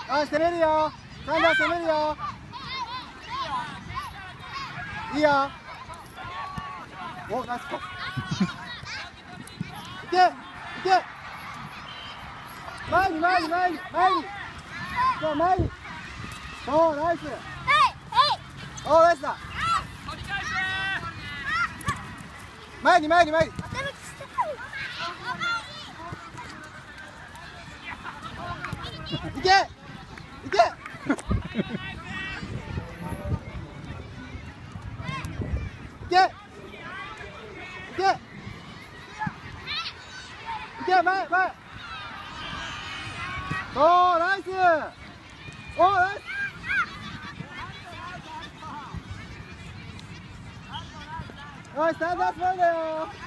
あ、攻めるよ。サンダー攻めるよ。いいよ。お、ナイスコ。いけ、いけ。前に前に前に前に。そう前に。そうナイス。お、ナイスだ。前に前に前に。いけ。いけ。いけ。いけ。いけ、前、前。おー、ナイス。おー、ナイス。おい、スタンドアップだよ。